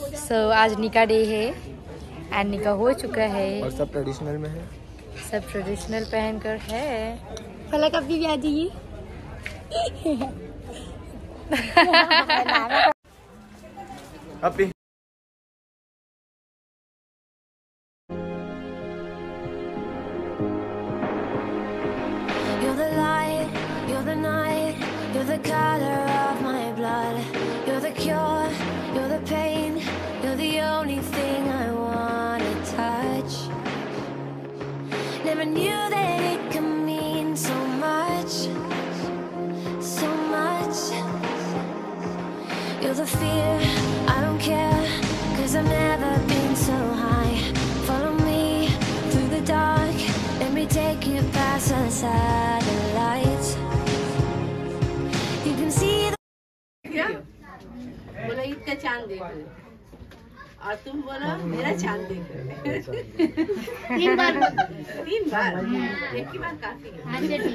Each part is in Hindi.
सो आज निका डे है एंड निका हो चुका है और सब ट्रेडिशनल में है, सब ट्रेडिशनल पहनकर है। फलक अभी भी आ जाइए। अभी You're the light, you're the night, you're the color of my blood. You're the cure, you're the pain, you're the only thing I wanna touch. Never knew that it could mean so much, so much. You're the fear, I don't care, 'cause I've never been so high. Follow me through the dark, let me take you past the satellites. You can see the बोला इसका चांद देखो और तुम बोलो मेरा चांद देखो। 3 बार एक ही बार काफी है।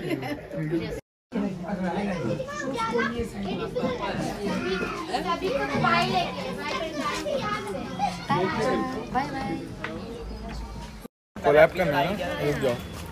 कोलैब करना है, रुक जाओ।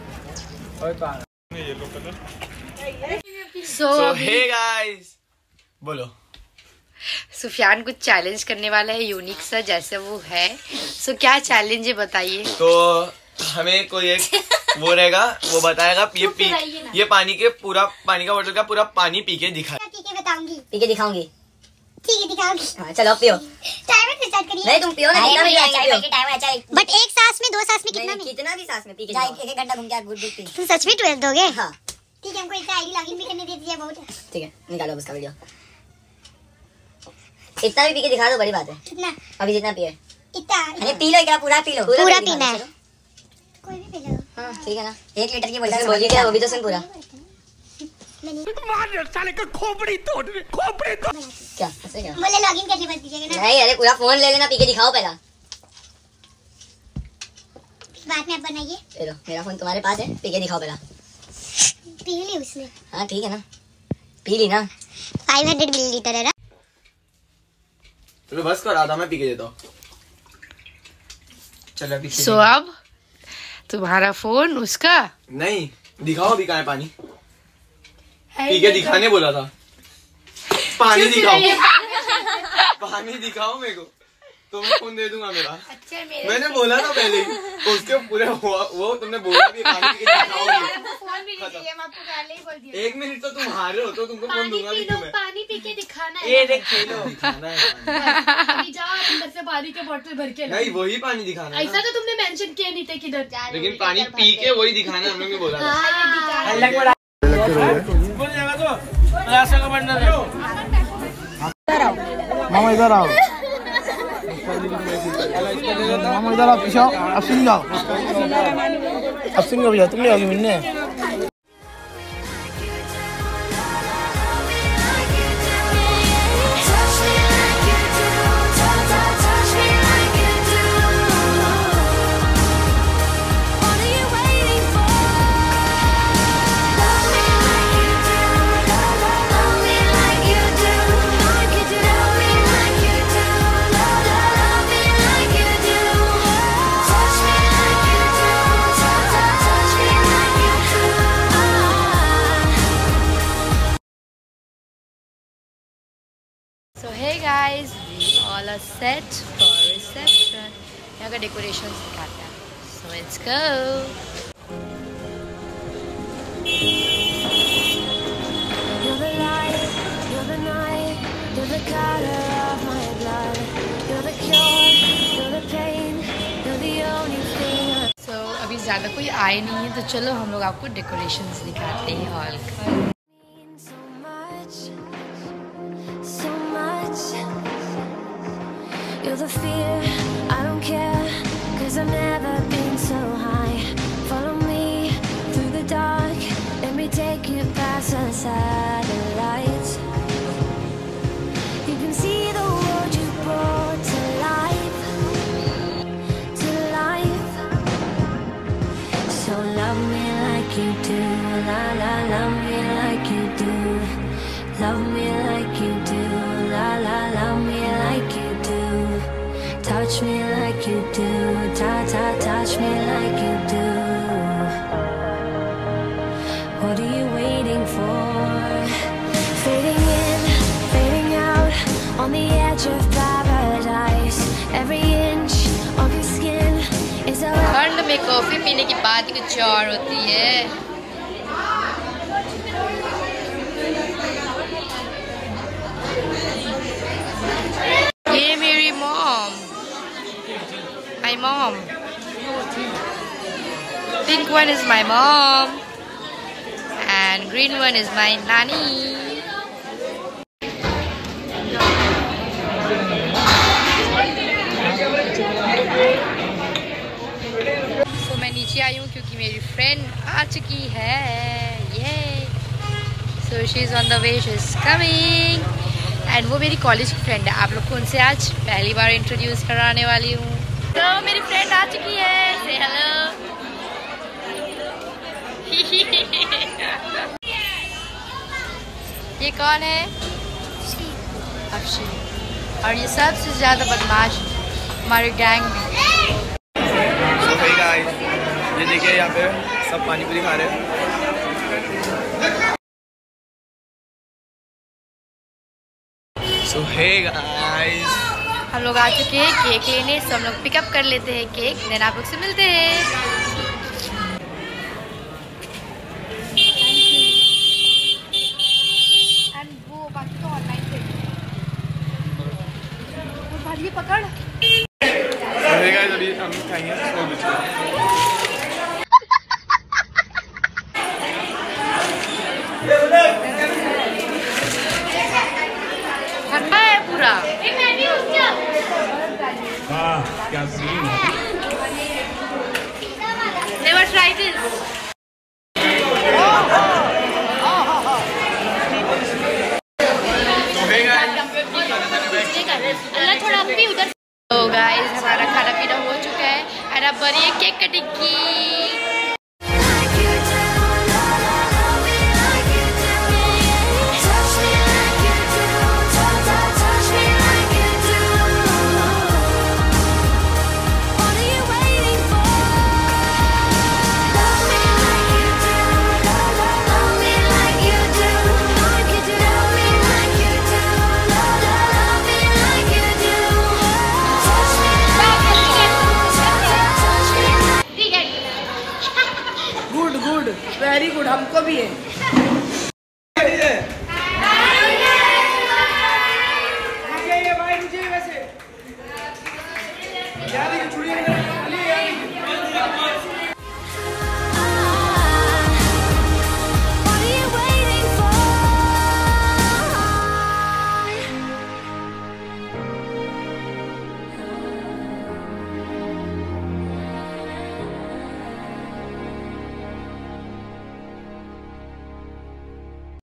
सो हे गाइस, बोलो। सुफियान कुछ चैलेंज करने वाला है यूनिक सा जैसे वो है। सो क्या चैलेंज है बताइए। तो हमें कोई एक वो रहेगा, वो बताएगा ये पानी के पूरा पानी का बोतल का पूरा पानी पी के दिखा। पी के बताऊंगी, पी के दिखाऊंगी। ठीक है दिखाऊंगी। हाँ, चलो पियो। टाइमर से स्टार्ट करिए। नहीं तुम पियो ना, कितना भी पियो। बट एक सांस में 2 सांस में कितना में? कितना भी सांस में पी के जाओ। एक घंटा घूम के गुड गुड पी। तुम सच में 12 दोगे? हाँ ठीक है, हमको एक आईडी लॉगिन भी करने दे दीजिए। बहुत ठीक है, निकालो उसका वीडियो। इतना भी पी के दिखा दो, बड़ी बात है। कितना? अभी जितना पिए इतना। अरे पी लो, क्या पूरा पी लो। पूरा पीना है, कोई भी पी लो। हाँ ठीक है ना, 1 लीटर की बोतल बोलिए क्या, वो भी तो सुन पूरा। क्या ऐसे क्या? बोले लॉगिन करने बस दीजिएगा ना। नहीं अरे पूरा फोन ले लेना, पी के दिखाओ पहला। बाद में आप बनाइए। ले लो, मेरा फोन तुम्हारे पास है, पी के दिखाओ पहला। पी ली उसने। हाँ ठीक है ना, पी ली ना। 500 मिलीलीटर है ना। चलो बस करा था, मैं पी के देता हूँ। चलो अभी सो अब तुम्हारा फोन उसका नहीं दिखाओ, अभी कहाँ है पानी? पी के दिखाने बोला था। पानी दिखाओ, पानी दिखाओ मेरे को, तो मैं फोन दे दूंगा मेरा। अच्छा मैंने बोला था पहले ही, उसके पूरे वो तुमने बोला भी पानी पी के दिखाओगे। फोन भी नहीं चाहिए, मैं आपको पहले ही बोल दिया। 1 मिनट तो तुम हारे हो, तो तुमको फोन दूंगा भी क्यों मैं? पानी पी के दिखाना है। ये देख खेलो, दिखाना है पानी। अभी जाओ अंदर से पानी के बोतल भर के लो। नहीं वही पानी दिखाना है ऐसा ना। तो तुमने मेंशन किया नहीं था किधर। लेकिन पानी पी के वही दिखाना है, हमने भी बोला था। मामा इधर आओ, मामा इधर आओ, पीछे आओ। अब सिंह जाओ, अब सिंह भैया तुम नहीं आओगे मिलने। So hey guys, we all are set for reception. यहाँ का डेकोरेशन दिखाते हैं. So let's go. You're the light, you're the night, you're the color of my blood. You're the cure, you're the pain, you're the only thing. So अभी ज़्यादा कोई आए नहीं है, तो चलो हम लोग आपको डेकोरेशंस दिखाते हैं हॉल का. So much, so much. You're the fear, I don't care, 'cause I've never been so high. Follow me through the dark, let me take you past the satellites. You can see the world you brought to life, to life. So love me like you do, la la, love me like you do. Love me like you do, la la, love me like you do. touch me like you do. Touch me like you do. What are you waiting for? Fading in, fading out, on the edge of paradise. Every inch of your skin is a ठंड में कॉफी पीने की बात ही कुछ और होती है। ये मेरी mom, my mom. Pink one is my mom and green one is my nanny. So मैं नीचे आई हूँ क्योंकि मेरी फ्रेंड आ चुकी है। ये so she's on the way, she's coming. And वो मेरी कॉलेज की फ्रेंड है। आप लोग को उनसे आज पहली बार इंट्रोड्यूस कराने वाली हूँ। तो मेरी फ्रेंड आ चुकी है, से हेलो। ये कौन है? अफशी। और ये सबसे ज़्यादा बदमाश हमारे गैंग में। So hey guys, ये देखिए यहाँ पे सब पानी पूरी खा रहे हैं। So hey guys, हम लोग आ चुके हैं केक लेने, so हम लोग पिकअप कर लेते हैं केक, देन आप लोग से मिलते हैं। एंड वो बाकी तो ऑनलाइन पे वो भाई पकड़। so hey guys, अभी हम खाएंगे सैंडविच। ठंडा है पूरा। क्या सीन है? Never try this. So hey guys, अल्लाह थोड़ा भी उधर। तो गाइस हमारा खाना पीना हो चुका है एंड अब बनी है केक कटिंग की। गुड गुड, वेरी गुड, हमको भी है।